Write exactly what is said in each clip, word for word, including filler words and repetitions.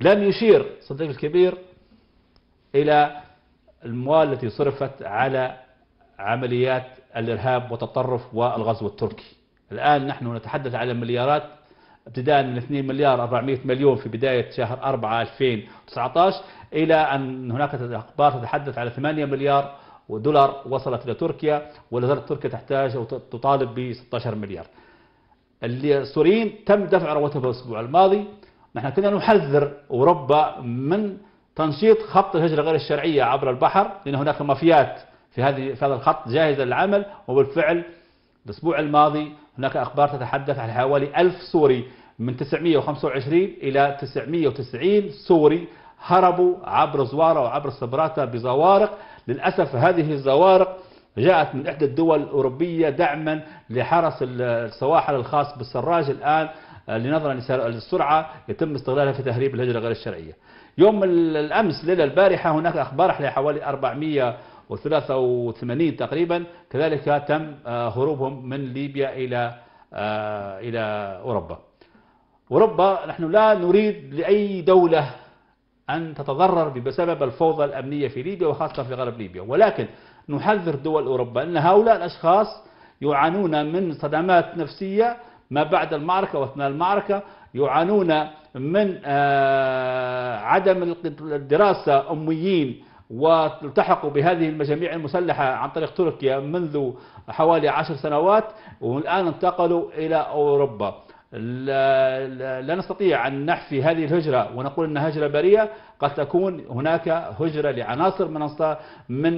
لم يشير صديق الكبير إلى الأموال التي صرفت على عمليات الإرهاب والتطرف والغزو التركي. الآن نحن نتحدث على مليارات، ابتداء من اثنين مليار وأربعمئة مليون في بداية شهر أربعة ألفين وتسعة عشر، إلى أن هناك أخبار تتحدث على ثمانية مليار ودولار وصلت إلى تركيا، ولا زالت تركيا تحتاج أو تطالب ب ستة عشر مليار. السوريين تم دفع رواتبهم الأسبوع الماضي. نحن كنا نحذر أوروبا من تنشيط خط الهجرة غير الشرعية عبر البحر، لأن هناك مافيات في هذه في هذا الخط جاهزة للعمل، وبالفعل الأسبوع الماضي هناك أخبار تتحدث عن حوالي ألف سوري من تسعمئة وخمسة وعشرين إلى تسعمئة وتسعين سوري هربوا عبر زوارة وعبر سبراتا بزوارق. للأسف هذه الزوارق جاءت من إحدى الدول الأوروبية دعما لحرس السواحل الخاص بالسراج. الآن لنظرا للسرعة يتم استغلالها في تهريب الهجرة غير الشرعية. يوم الأمس ليلة البارحة هناك أخبار حوالي أربعمئة وثلاثة وثمانين تقريبا كذلك تم هروبهم من ليبيا إلى إلى أوروبا. أوروبا نحن لا نريد لأي دولة أن تتضرر بسبب الفوضى الأمنية في ليبيا وخاصة في غرب ليبيا، ولكن نحذر دول أوروبا أن هؤلاء الأشخاص يعانون من صدمات نفسية ما بعد المعركة وأثناء المعركة، يعانون من عدم الدراسة أميين، والتحقوا بهذه المجاميع المسلحة عن طريق تركيا منذ حوالي عشر سنوات، والآن انتقلوا إلى أوروبا. لا نستطيع أن نحفي هذه الهجرة ونقول أنها هجرة بريئة. قد تكون هناك هجرة لعناصر من من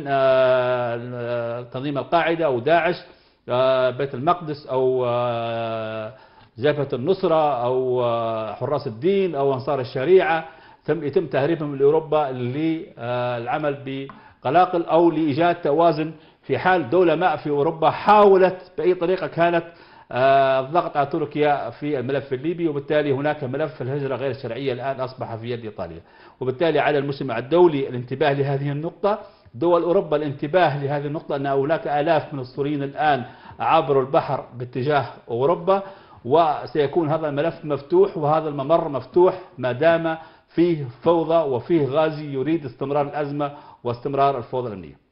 تنظيم القاعدة أو داعش، بيت المقدس أو جبهة النصرة أو حراس الدين أو أنصار الشريعة، يتم تهريبهم لأوروبا للعمل بقلاقل أو لإيجاد توازن في حال دولة ما في أوروبا حاولت بأي طريقة كانت الضغط على تركيا في الملف الليبي. وبالتالي هناك ملف الهجرة غير الشرعية الآن أصبح في يد إيطاليا، وبالتالي على المجتمع الدولي الانتباه لهذه النقطة، دول أوروبا الانتباه لهذه النقطة، أن هناك آلاف من السوريين الآن عبروا البحر باتجاه أوروبا، وسيكون هذا الملف مفتوح وهذا الممر مفتوح ما دام فيه فوضى وفيه غازي يريد استمرار الأزمة واستمرار الفوضى الأمنية.